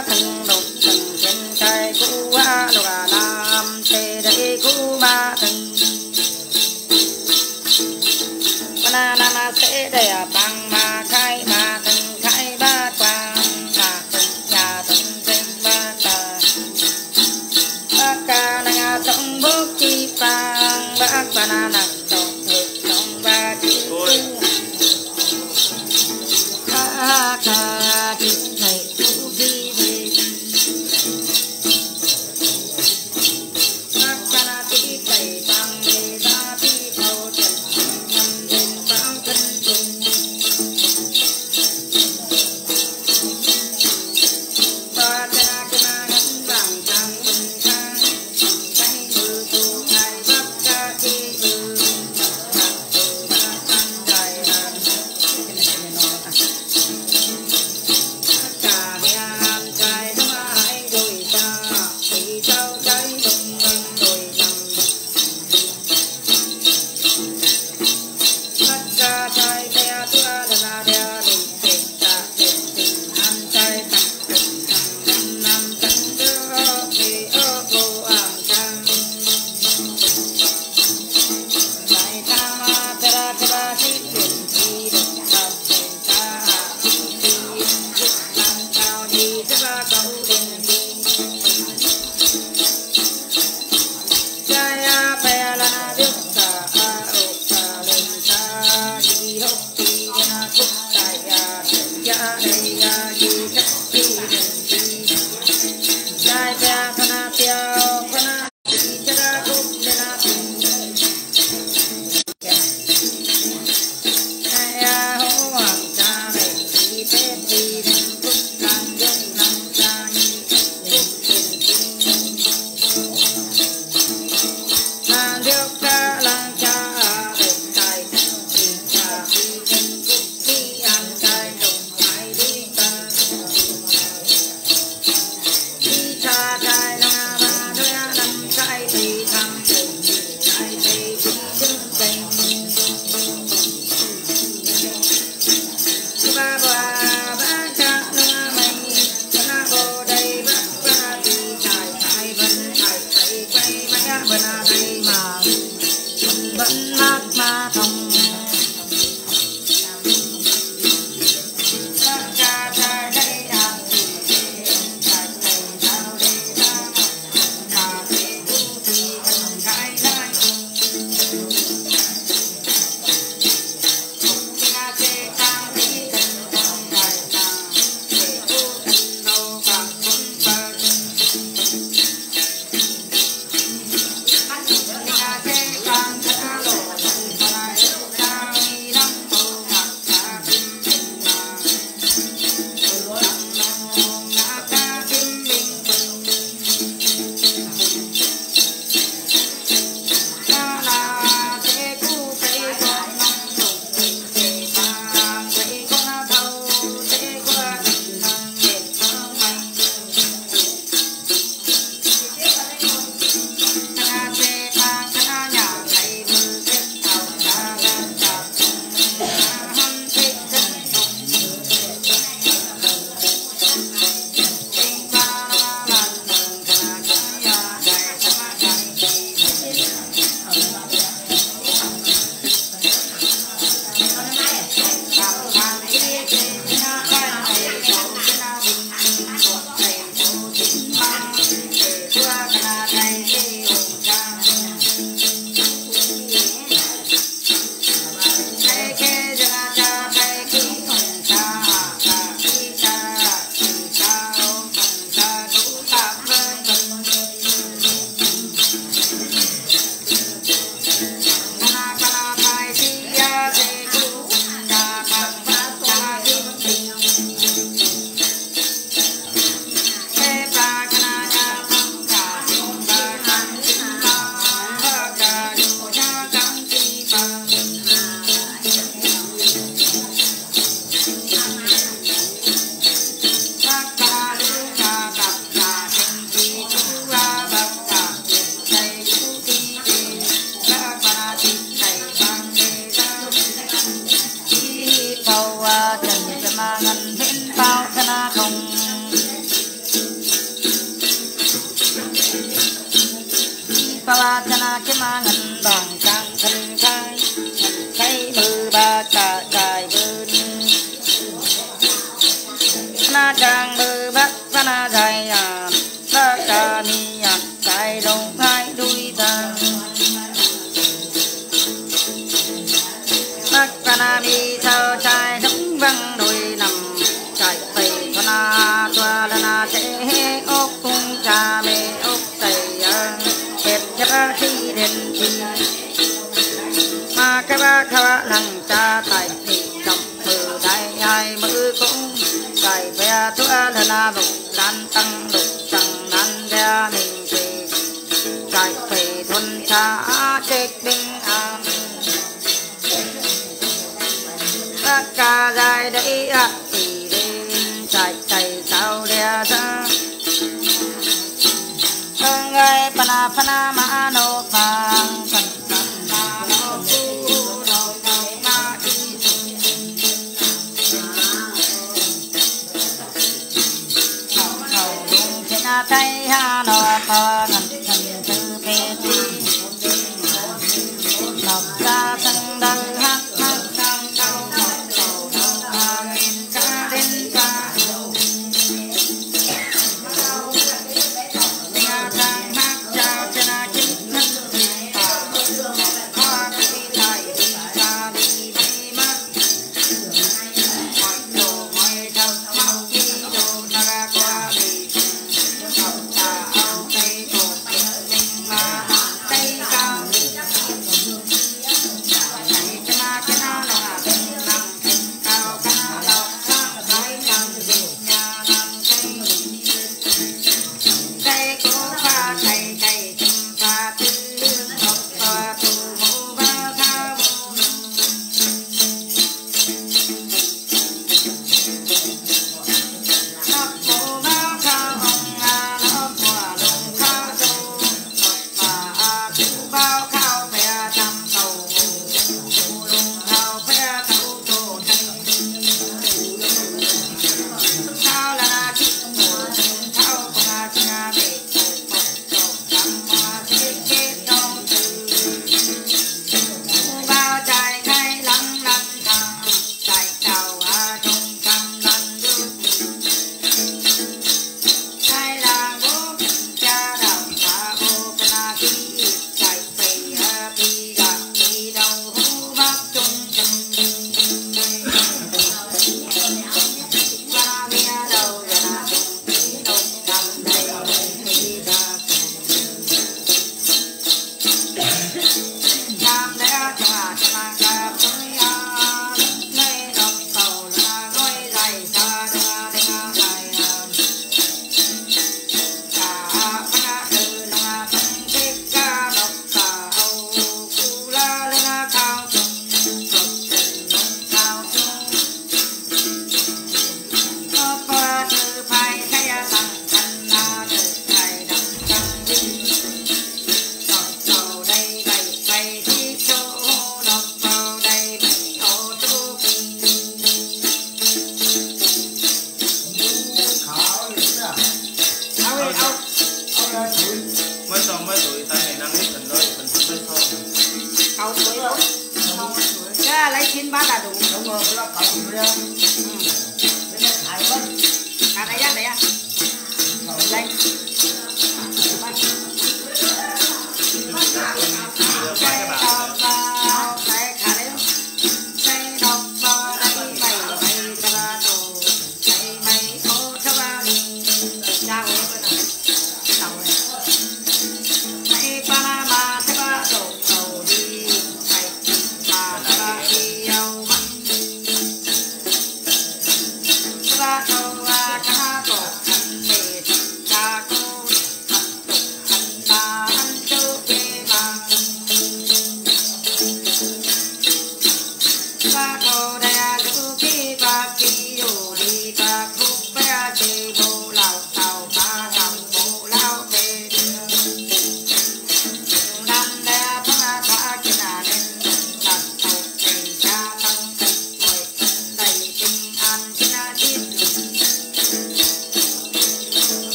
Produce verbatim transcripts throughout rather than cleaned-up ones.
ba thằng đục thằng trên cây cũ á lục à nam tê đây cũ ba thằng na na na sẽ để à bằng ba khai ba thằng khai ba quang ba thằng nhà thằng trên ba ta ba ca na trong bốc chi pang ba ba na na trong thực trong ba chi ba ca chi thầy cũ đi đi ba ca na chi thầy bằng đi ra đi thâu chân nhầm đến bao thân chung ba ca na ca na ngắn vàng trăng bình khang cánh mưa thu ngày bắc ca chi mưa thằng từ ba căn dài hàng cả nhà trai nó ai đôi ta thì cháu cháy đông đông đôi nằm tất cả trai bé tua là bé đình tình ta tình tình ăn trai thằng tình thằng năm năm thằng đưa thì ô cô ăn thằng đại ca ma tera tera chi tiền chi đất tập tình ta chi tiền giúp làm cao đi cho ba câu tình tình trai a bé là biết ta a ốc ta lên ta đi hốc đi na cúc tài a ya đây a đi khắp đi tình tình trai bé khana piao khana đi cho ra cúc lên na tình ai a hô hoàng cha này đi phép đi đến cúc làm dân làm cha như tình tình tình hàng điệu ca lang cha đến tài tình cha đi đến cúc đi ăn trai đồng ai đi chứ mà ngân bằng trang thân khai ngân khai bư ba cả cài bư na trang bư bắc na dài à ba cả mi à cài đông hai đuôi ta bắc na mi sao trai đóng văng đuôi nằm chạy tây na toa na thế ốc cung cha mê ốc tây à đẹp nhất khi đến chi mà cái ba khá lăng cha tại thị cầm mưa đại hai mưa cũng cài ve thua là na lục lan tăng lục chẳng nan ra mình về cài về thôn cha chết bình an các ca dài đấy ạ thì đến chạy chạy sao đeo ra ngay pana pana ma no pang pan pan ma no pu no no ma chi hậu hậu lung trên a tay ha no pa ngân thần tư phê chi nọc ra sang đăng hát hát sang cao nọc cầu đầu ma nghìn ca đến ca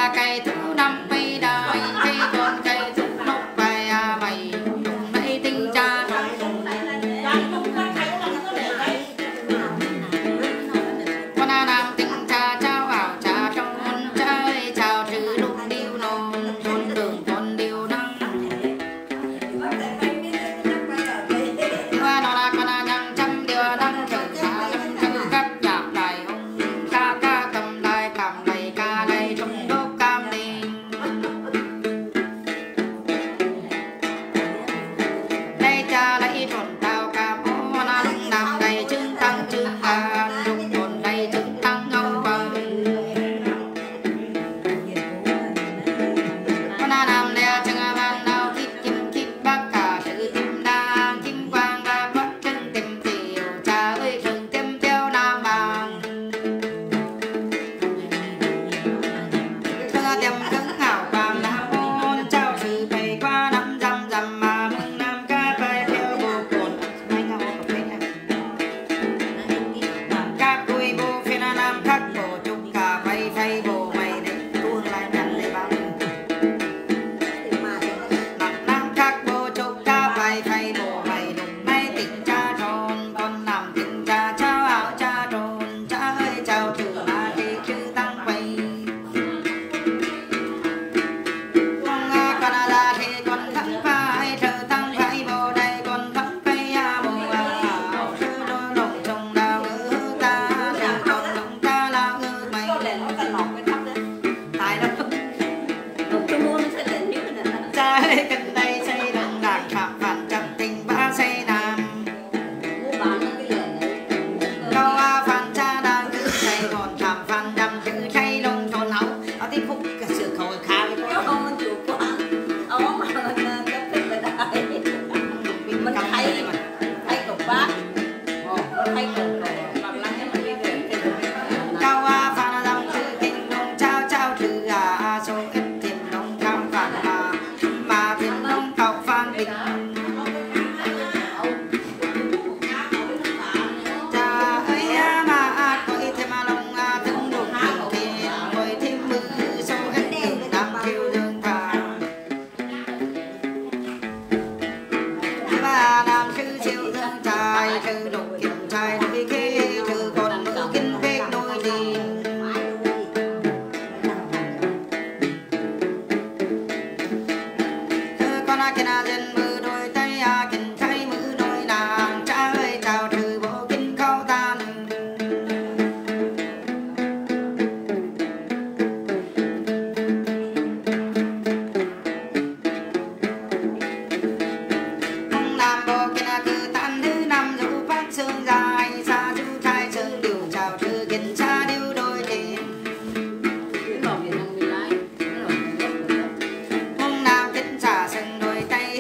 cây thứ năm cây đài cây con cây thứ nóc bài à mày dùng đây tinh cha con nam tinh cha trao ảo cha trong con trai chào trừ lúc điêu non con đường con điêu đăng qua nó là con nhang trăm điều đăng trở xa lâm trừ các nhạc đại ông ca ca cầm đài cầm đầy ca đầy trong đốt cam đình đây cha lấy tròn tao cam ô na lúc nằm đầy trứng tăng trứng cam lúc tròn đầy trứng tăng ngông bờ con na nằm đeo trứng ban đầu kít kim kít bác cả sự tim đang kim quang ra quát trứng tim tiểu cha ơi trứng tim theo nam bàng trứng tim trứng hảo quang nam môn trao sự bày qua năm dăm dăm mà mừng nam ca bài theo bộ cồn mấy ngao có phê các đuôi bộ phê nam khắc bộ chúc cả bay phay bộ mày để tuôn lại nhắn để bao nam khắc bộ chúc cả bay phay bộ mày đụng nay tình cha tròn con nằm tình cha trao áo cha tròn cha ơi chào trừ mà đi chữ tăng quay con con ra thì con thắng phai chờ thắng phai bộ đây con thắng phai à bộ áo sư đôi lòng chồng đào ngư ta sư con lòng ta lao ngư mày tại đâu cha ơi cần đây xây đằng đảng phạm phản chậm tình ba xây nam câu a phản cha đang cứ xây còn thảm phản đầm chữ xây lông tròn hậu ở tiếp phúc cả sự khẩu khá với con mình thấy thấy cục bát thấy cục bằng lăng mình đi về cao a phản đầm chữ tình nông trao trao trừ à số ít tìm nông cam phản mà mà tìm nông cầu phản bình cha ơi à mà coi thêm mà lòng à từng đục từng kia coi thêm mưa số ít từng năm chiều dương thà ba nam sư siêu dương trai trừ đục kim trai đôi kia trừ còn mưa kinh phết đôi tình con a kia na dân mưa đôi tay a kinh trai mưa đôi nàng cha ơi chào trừ bộ kinh câu tan ông nam bộ kia na cứ tan thứ năm dù phát sương dài xa du trai sơn điều chào trừ kinh cha điêu đôi tình ông nam kính xả sừng đôi tay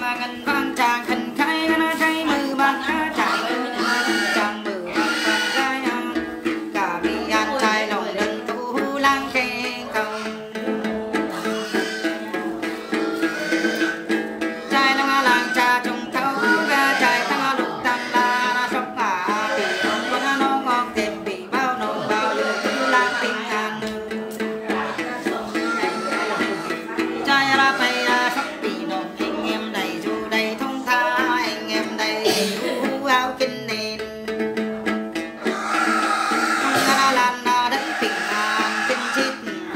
mà ngân vang chàng khẩn khai nó cháy mưa băng á chàng chàng mưa băng băng gai cả vì ăn trai lòng đần tu lang kê cầu trai lang lang cha trùng thấu ga trai tăng lục tăng la na sốc à bị ông con nó ngon tìm bị bao nồng bao lừa tu lang tình an trai ra bay ra sốc bị nồng anh em đầy dù đầy thông tha anh em đầy u áo kinh nền la lan na đất bình an kinh chít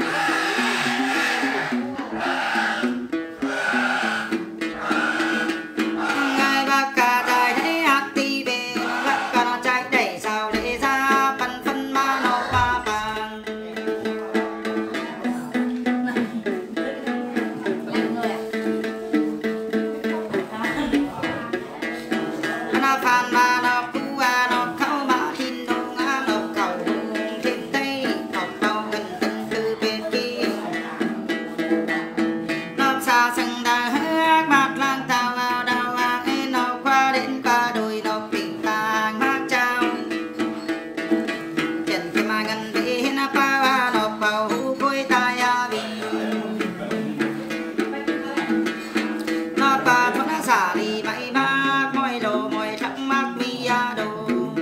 ngài bác cả trai thấy hát ti về bác cả nó trai đẩy sao để ra phân phân ma nó ba vàng nó phan ma nó cú à nó khâu ma thiên đông á nó cầu thiên tây nó bao gần từng từ bên kia nó xa sân đà hát bát lang tao vào đào à cái nó qua đến ba đôi nó bình tàng hát trao chân cái mà ngân về nó pa nó bao cối tai à vì nó pa thoát nó xả đi bay ba môi đồ môi thắc mắc mi à đồ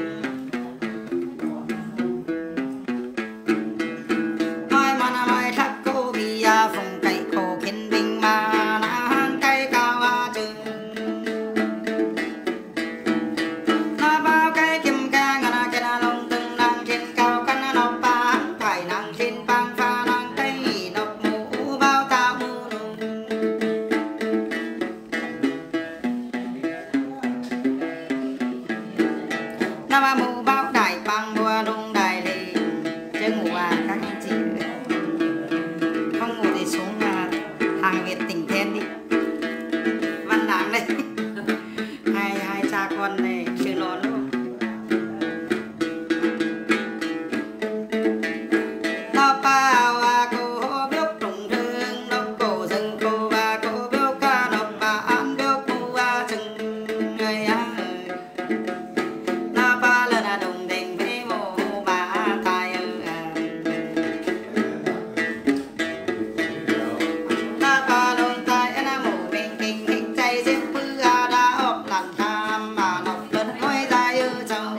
môi mà nó môi thắc cô bi à phùng cậy khổ khiến bình mà nó hang cây cao à chừng nó bao cây kim ca ngà na nó lông từng nàng trên cao căn nó pa phải nàng trên băng pha nàng tây nó mũ bao ta mũ nùng nó ba mũ bao đại băng bùa đung đại lì chứ ngủ à các anh chị không ngủ thì xuống à, hàng Việt tỉnh Then đi văn đảng đây hai hai cha con này chưa lo luôn nó bao à cô biết trùng thương nó cổ rừng cô và cô biết ca nó bà ăn biết cô à chừng người à nó ba lần à đồng đình với mồ bà tài ơ nó ba lần tài nó mồ bình kinh kinh chay giết bư à đã ốp lặn tham mà nó vẫn nói dài ơ chồng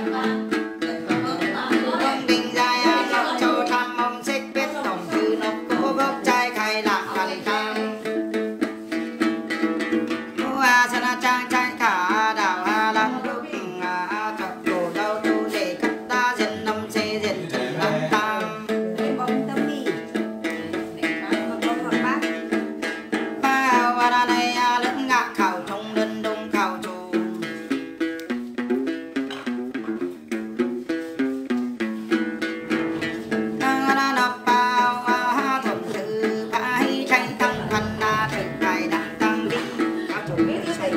đồng đình dài à nó cho tham mong xích biết tổng thư nó cố gốc trai khai lạc khẩn khăn à sana trang trai cả đào à lăng lúc à chọc cổ đau tu để cắt ta dần năm xe dần chân năm tam bao à ra đây à lẫn ngạ khảo trong đơn đông khảo trù à ra nập bao à thuận từ cái cháy tăng thân na thực cài đặng tăng đi khảo trù biết xây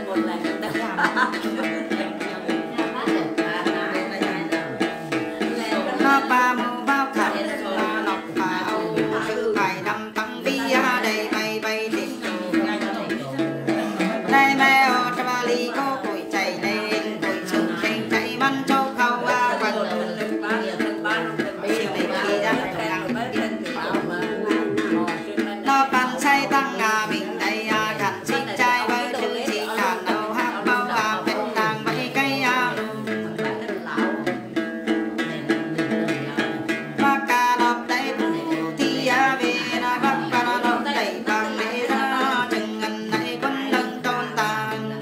nó ba màu bao khảo là nọc bao sự bài đâm tăng vi à đầy bay bay đến đây mẹ ở trong ba ly có cối chạy lên cối sừng chạy chạy bắn châu khâu à quần chiều này khi ra nó bắn say tăng à mình đây à khăn xin trai với chữ chỉ khăn đầu hát bao à bên nàng bay cây à bác ca nộp đầy bú thì à về na bác ca nó nộp đầy bằng để ra chừng ngần này quân nâng tôn tàn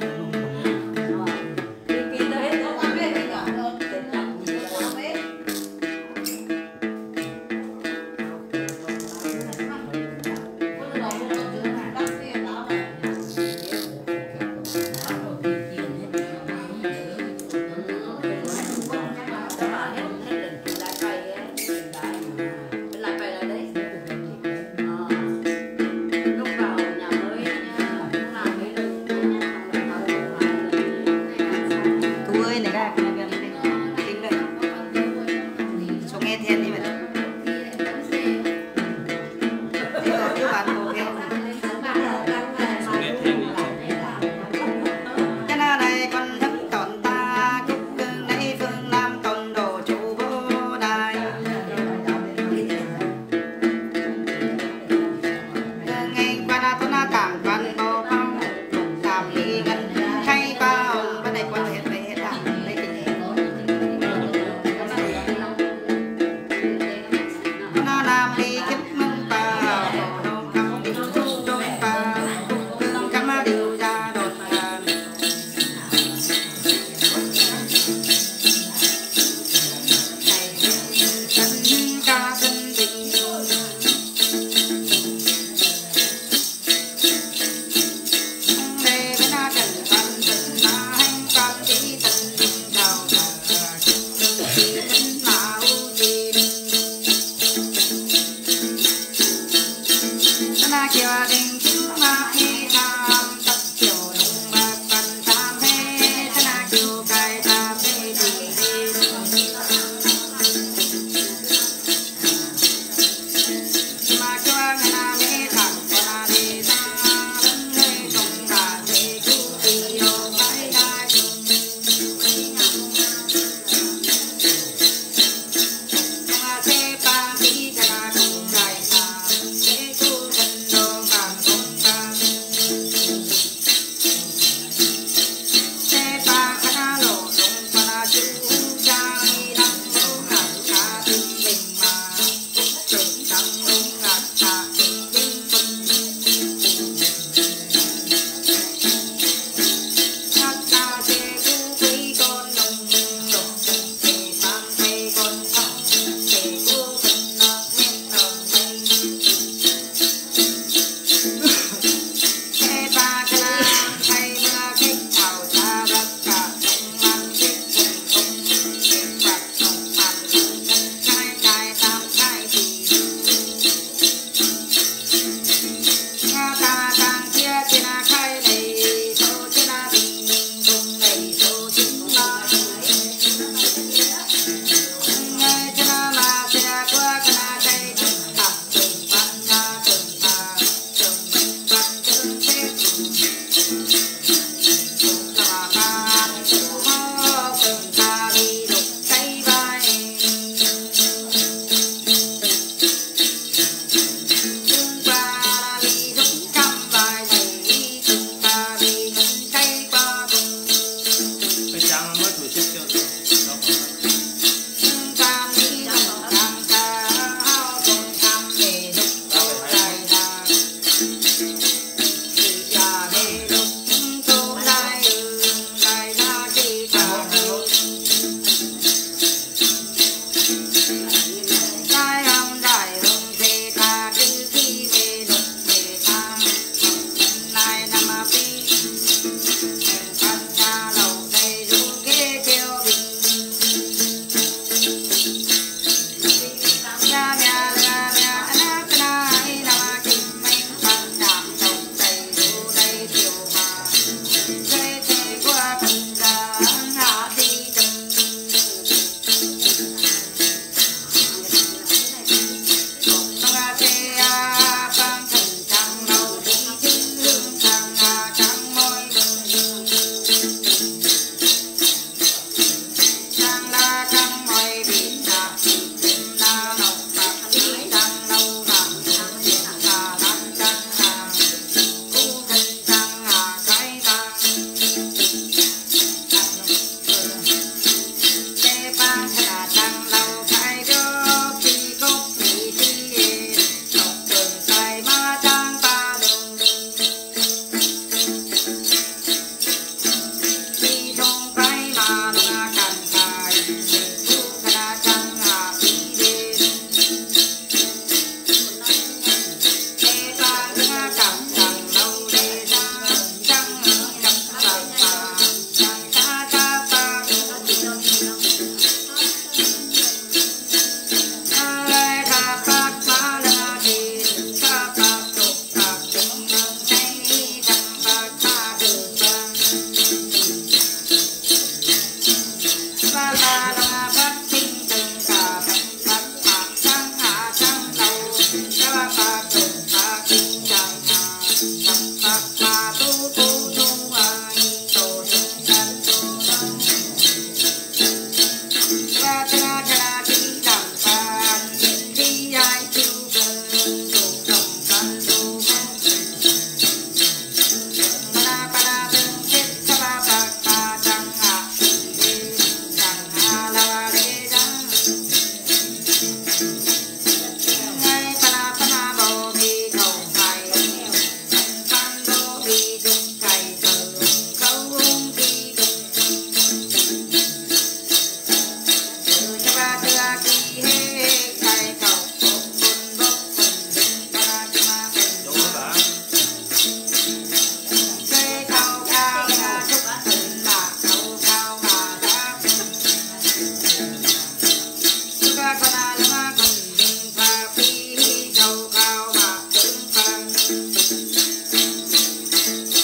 Hãy subscribe cho kênh Ghiền Mì Gõ để không bỏ lỡ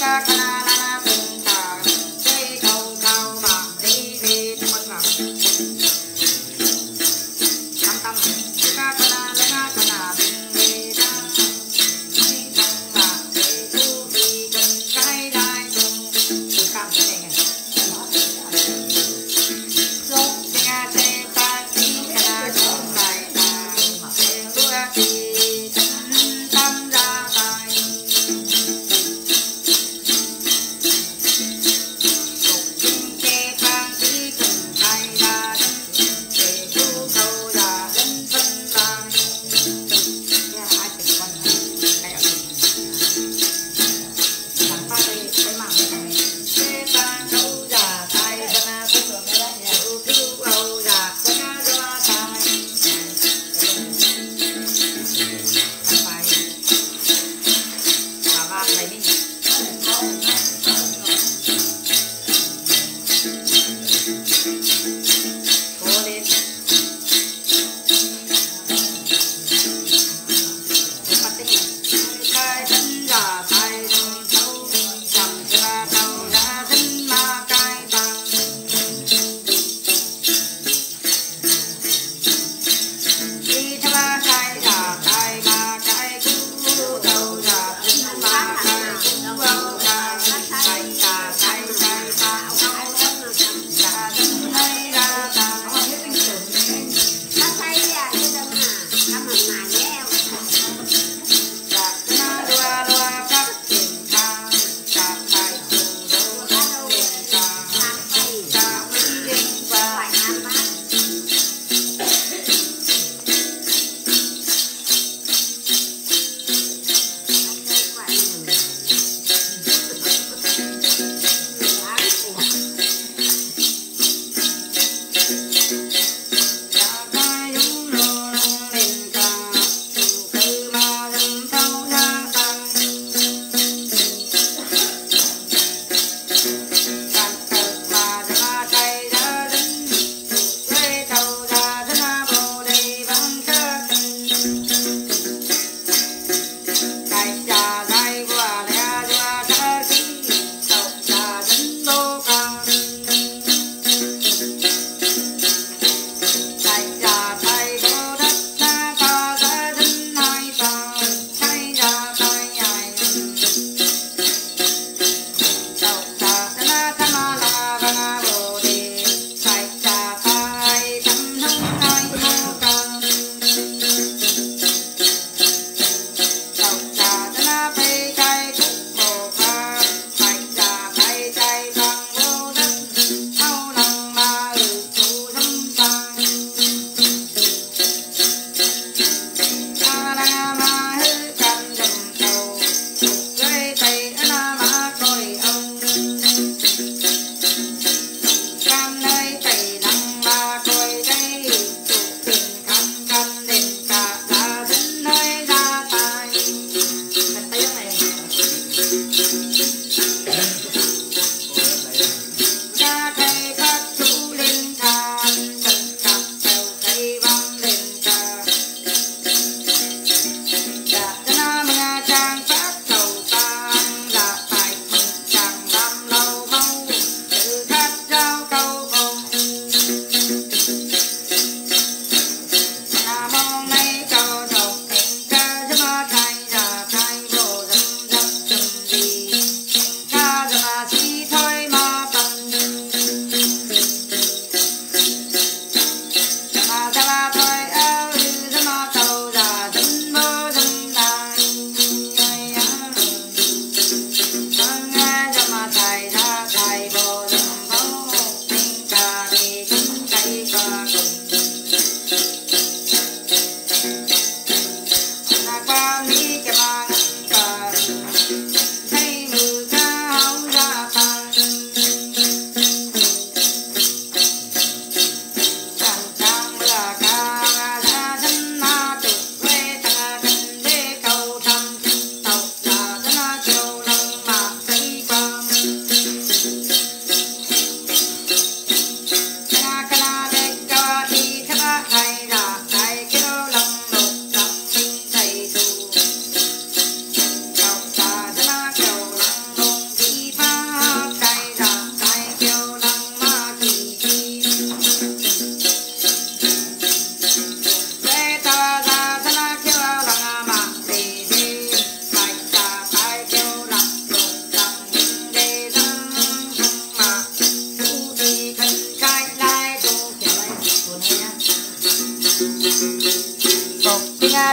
Hãy subscribe cho kênh Ghiền Mì Gõ để không bỏ lỡ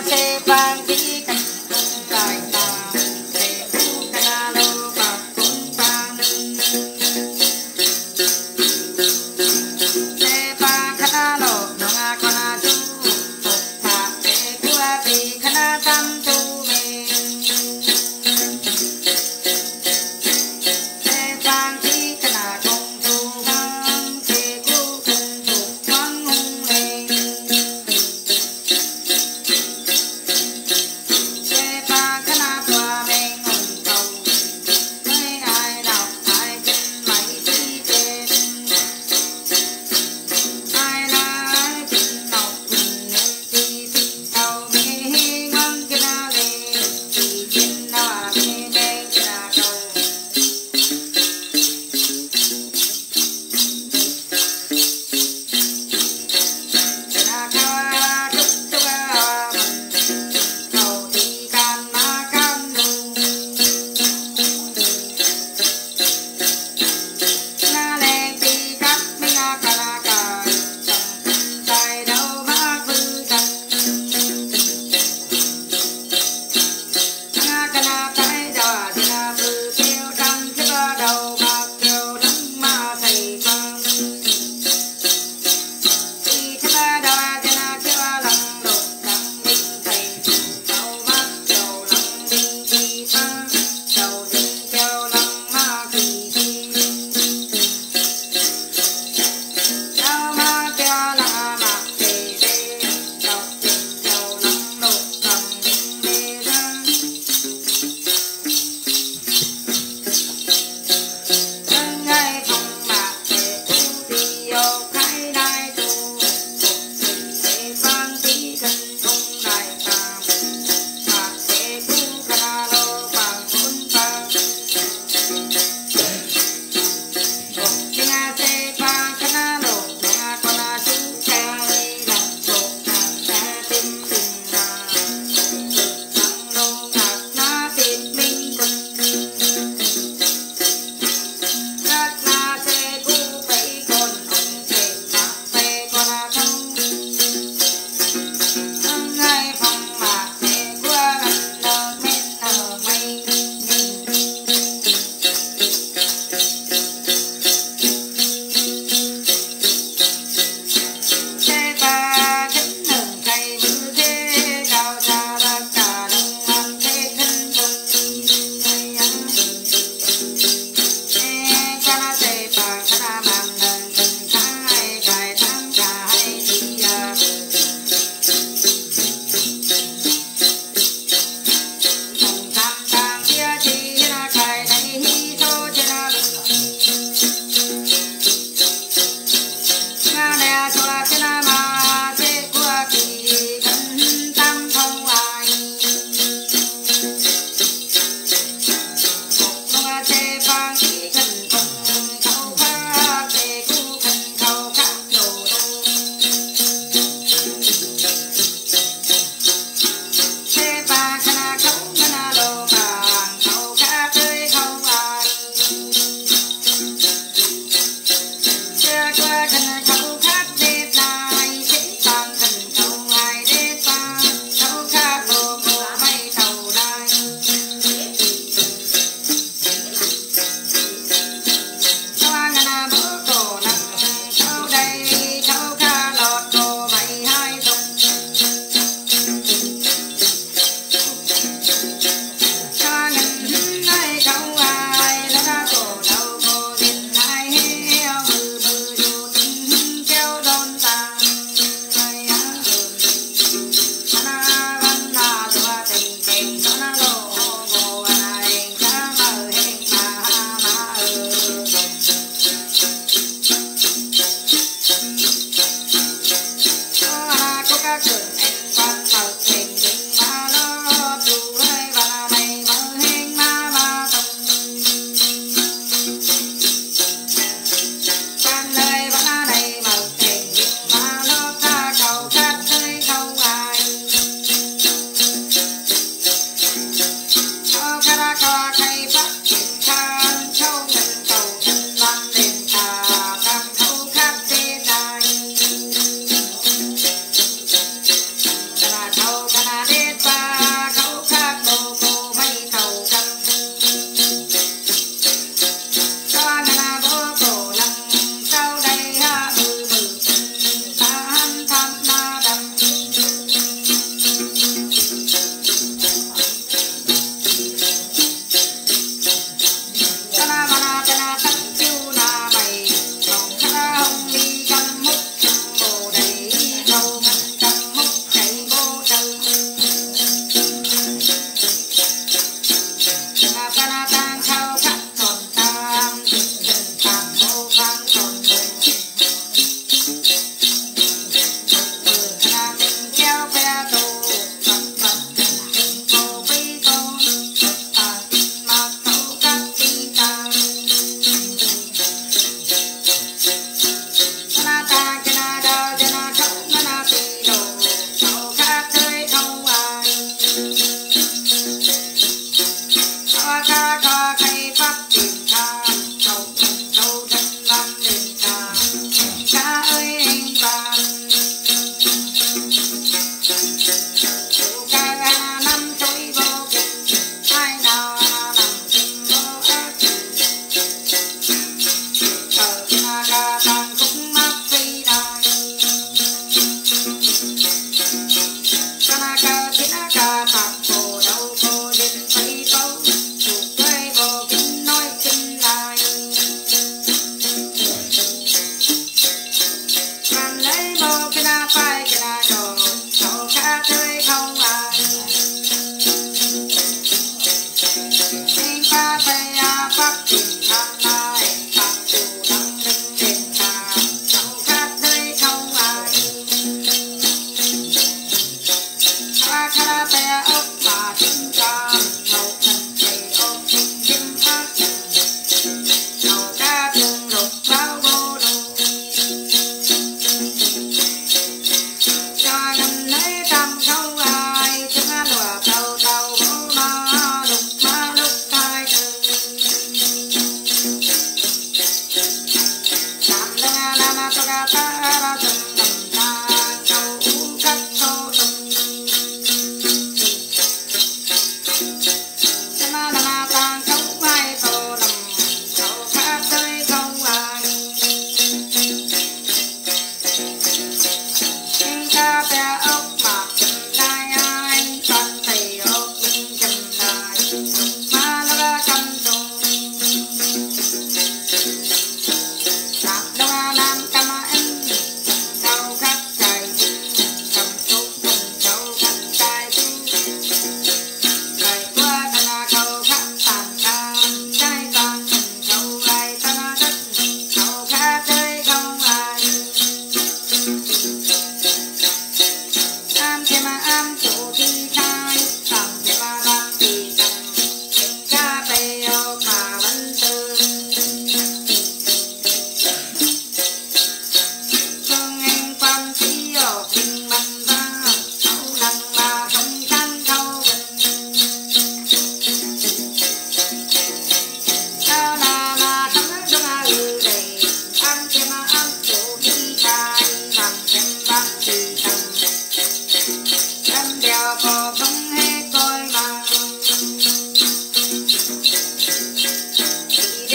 se pang ti kan tai ta se ku kana lo pa kun pang se pa kana lo no nga kana tu pa se ku a pi kana tam tu me se pang ti kana kong tu hang se ku kong tu hang hung le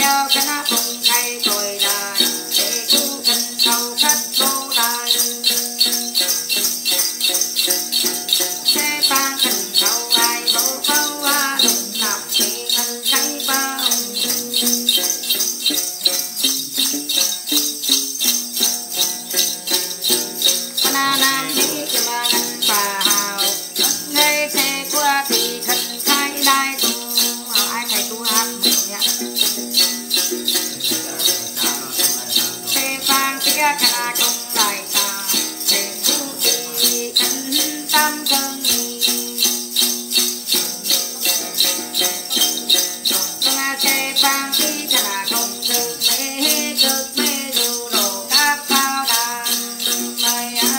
theo cái nát cùng thay rồi đài để cứu thân thâu khất vô đài thế ban thân thâu ai vô thâu a lùng nạp thì thân thấy bao na nam đi cho mà ngân phà hào ngay xe qua thì thân khai đai tu ai thầy tu hát nhá xe vang kia cả công lại ta để tu đi thân tâm thân xe vang kia cả công tư mê cực mê dù đồ các bao đàn mây á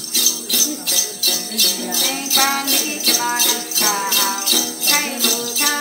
Hãy subscribe cho kênh Ghiền Mì Gõ để không bỏ lỡ những video hấp dẫn.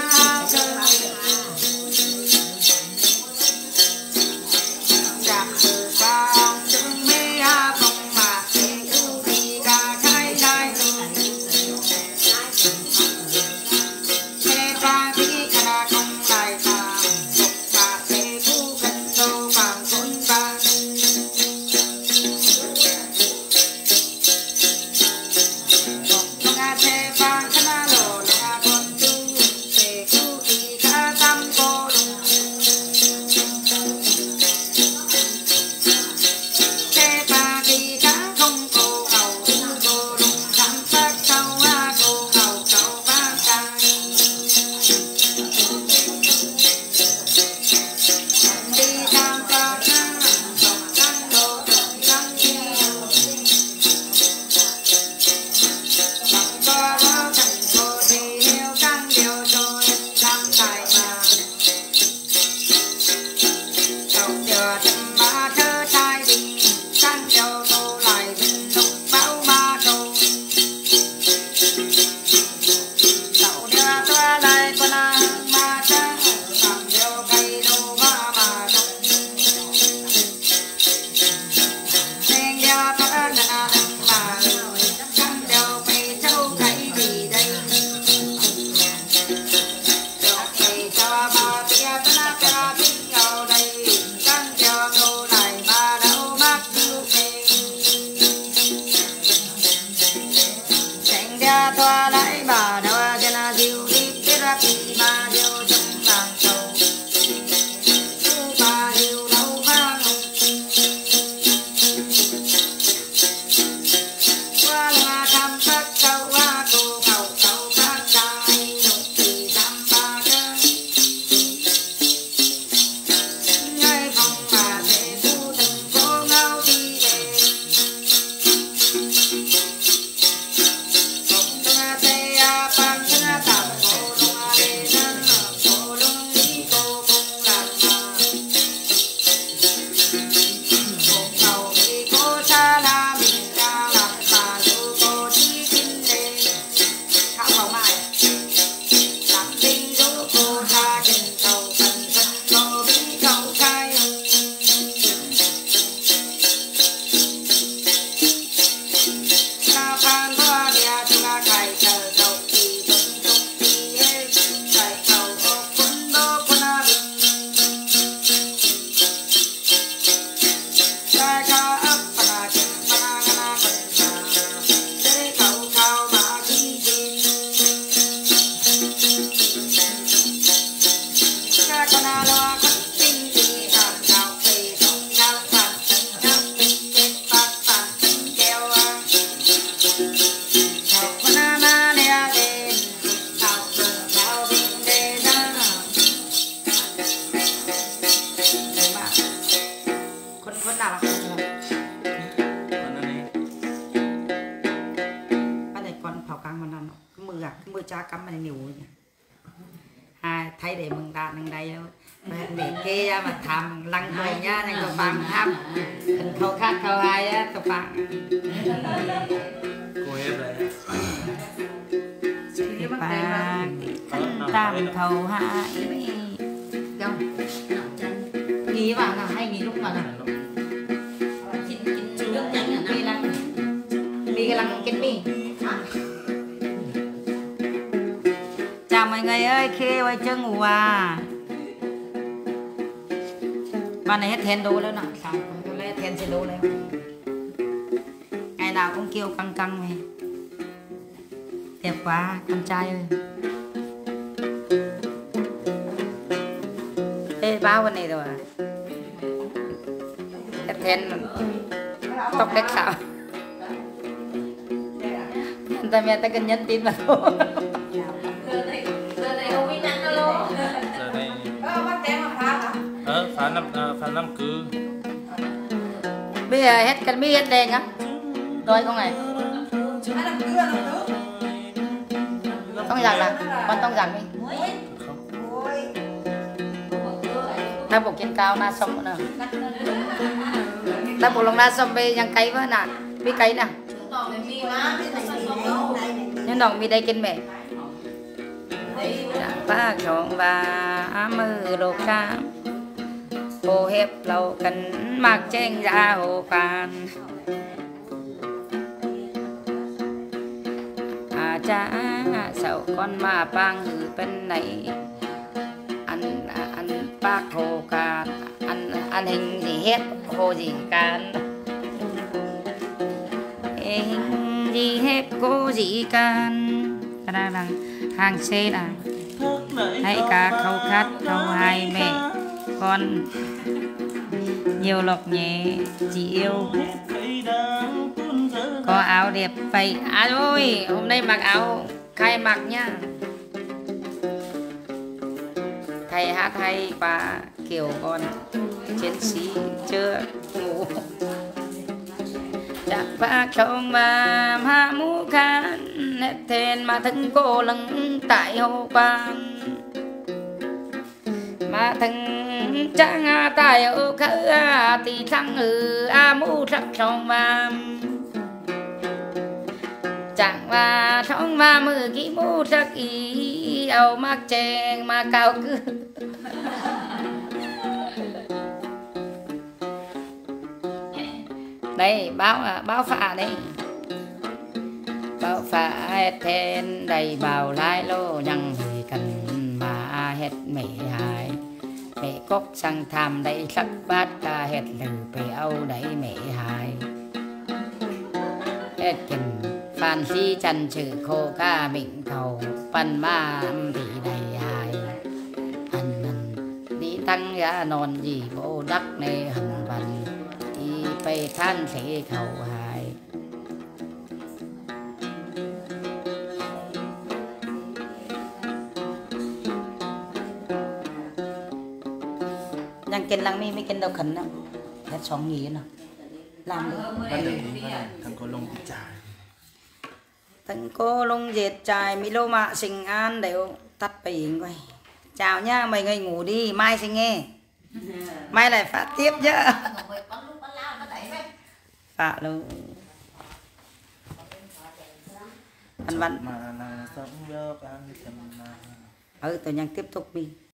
xa cắm mà nhiều à thấy để mừng ta nâng đây để kia mà thầm lăng cười nhá thành tụi bằng thăm khâu khác khâu hai á tụi bằng cô em này bằng tam khâu hai không nghỉ vào là hay nghỉ lúc nào nào chín chín nước trắng là đi lăng đi cái lăng kiến mi chào mọi người ơi khi ơi chưa ngủ à ban này hết thèn đồแล้วnè sao lấy thèn xe đồ lên ngày nào cũng kêu căng căng này đẹp quá con trai ơi ê báo bên này rồi à hết thèn tóc cách sao ta mẹ ta cần nhắn tin mà thôi giờ này giờ này không biết nhắn đâu giờ này ờ bắt té mà phá hả ờ phá năm à, phá năm cứ bây giờ hết cần biết hết đèn á rồi không này không rằng là con tông rằng đi ta bộ kiến cao na sông nữa ta bộ lòng na sông về nhang cây với nè biết cây nè nhưng đồng mi đây kinh mẹ ba chọn và mưa lục cam hồ hẹp lâu cần mặc trên ra hồ bàn à cha sợ con mà bang ở bên này ăn ăn bác hồ cả ăn ăn hình gì hết hồ gì cả hình gì hết cô gì cả cái đó là hàng xe là hãy cả khâu khát khâu hai mẹ con nhiều lộc nhẹ chị yêu có áo đẹp vậy à ôi hôm nay mặc áo khai mặc nhá thầy hát hay và kiểu con chiến sĩ chưa ngủ chẳng và không mà hạ mũ khăn hết thèn mà thân cô lưng tại hồ quan mà thân chẳng à tại ở khứ à thì thăng ừ à mũ sắc sông mà chẳng và sông mà mưa ký mũ sắc ý áo mặc chèn mà cao cứ đây báo báo phạ đây báo phạ hết thèn đầy bào lai lô nhằng thì cần mà hết mẹ hài mẹ cốc sang tham đây sắc bát ca hết lừ bể âu đấy mẹ hài hết kinh phan si chân chữ khô ca bệnh cầu pan ma thì đầy hài anh anh đi tăng giá non gì vô đắc này hằng văn điไปท่านเสเขาหายยังกินลังมีไม่กินดอกขันนะแค่สองหยีนะลามเลย thằng cô lông bị chài thằng cô lông dệt trải mi lô mạ sinh an đều tắtไปอีกไว้ chào nha mày người ngủ đi mai sẽ nghe mai lại phát tiếp chứ phạ luôn anh văn mà là sống vô ăn chầm mà ừ tôi nhang tiếp tục đi